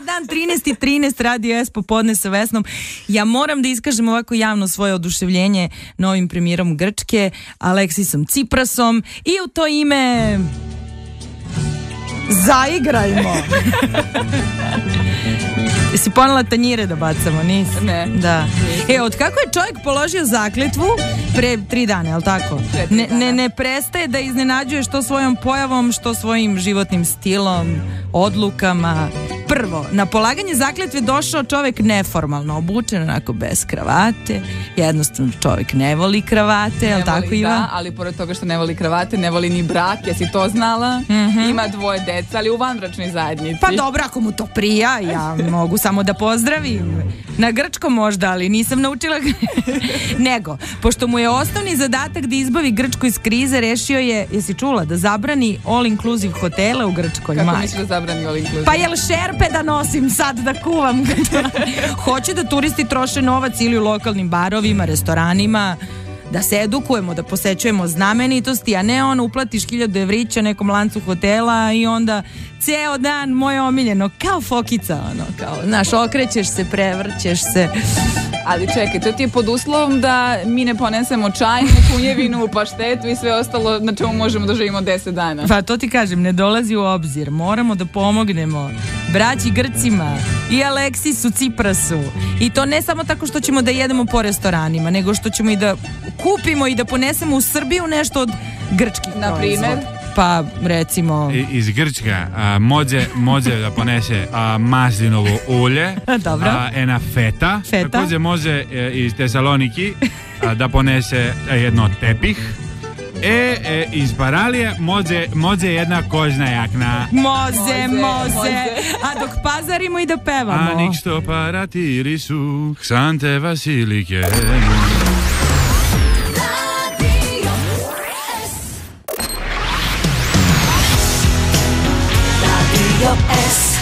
dan, 13.13, Radio S popodne sa Vesnom. Ja moram da iskažem ovako javno svoje oduševljenje novim premijerom Grčke, Aleksisom Tsiprasom, i u to ime zaigrajmo. Jesi ponela tanjire da bacamo, nisi? Ne. Da. Od kako je čovjek položio zakletvu pre 3 dana, je li tako? Ne prestaje da iznenađuje što svojom pojavom, što svojim životnim stilom, odlukama. Prvo, na polaganje zakletve došao čovjek neformalno, obučen onako bez kravate. Jednostavno čovjek ne voli kravate, je li tako, Iva? Da, ali pored toga što ne voli kravate, ne voli ni brak, jesi to znala? Ima 2 deca, ali u vanbračnoj zajednici. Pa dobro, ako mu to prija, ja mogu samo da pozdravim. Na grčkom možda, ali nisam naučila. Nego, pošto mu je osnovni zadatak da izbavi Grčku iz krize, rešio je, jesi čula, da zabrani all inclusive hotele u Grčkoj. Kako misli da zabrani all inclusive? Pa jel šerpe da nosim sad da kuvam? Hoće da turisti troše novac ili u lokalnim barovima, restoranima, da se edukujemo, da posećujemo znamenitosti, a ne ono uplatiš 1000 evrića nekom lancu hotela i onda ceo dan, moje omiljeno, kao fokica, ono, kao, znaš, okrećeš se, prevrćeš se. Ali čekaj, to ti je pod uslovom da mi ne ponesemo čajnu, kunjevinu, paštetu i sve ostalo na čemu možemo da živimo 10 dana. Pa to ti kažem, ne dolazi u obzir. Moramo da pomognemo braći Grcima i Aleksisu Tsiprasu. I to ne samo tako što ćemo da jedemo po restoranima, nego što ćemo i da kupimo i da ponesemo u Srbiju nešto od grčkih proizvoda. Na primjer? Pa recimo iz Grčka može da ponese maslinovo ulje, ena feta. Također može iz Tesaloniki da ponese jedno tepih. Iz Paralije može jedna kožna jakna. Može. A dok pazarimo i da pevamo. A nik što paratiri su Ksante Vasilike. Radio S.